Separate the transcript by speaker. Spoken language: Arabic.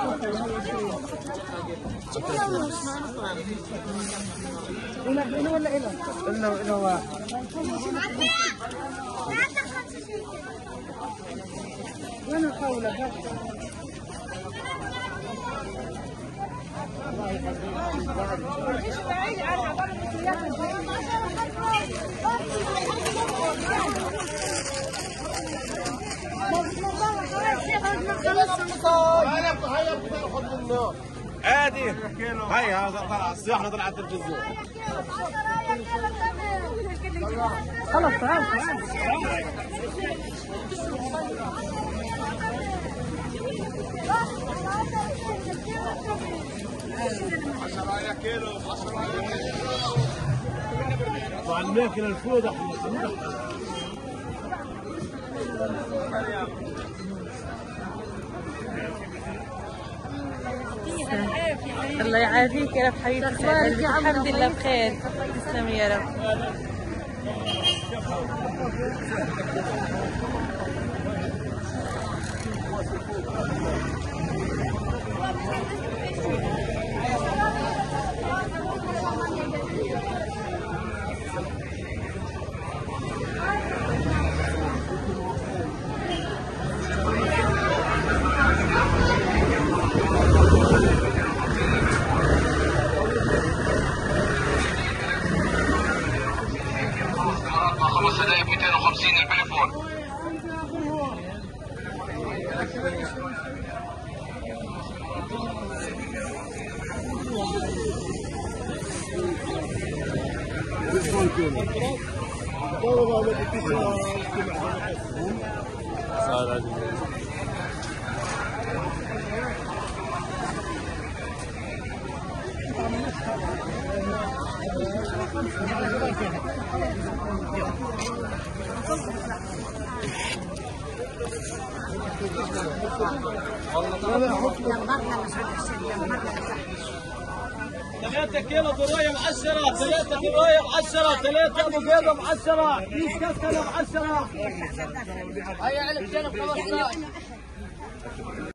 Speaker 1: إلا ولا إلا واحد. وين الخولة؟
Speaker 2: عادي هاي هذا طلع السياحة طلع على التلفزيون.
Speaker 1: خلاص تعال
Speaker 2: تعال. 10 كيلو 10 كيلو.
Speaker 3: طبعا الماكينة الفوضى
Speaker 4: الله يعافيك يا رب حبيبتي. الحمد لله بخير. تسلمي يا رب.
Speaker 5: هدايا 250 البليفون.
Speaker 3: ثلاثة كيلو ضراية ب10، 3 ضراية ب10، 3 ابو بيضة ب10، كيس كسكرة ب10. هيا على الجنب خلاص.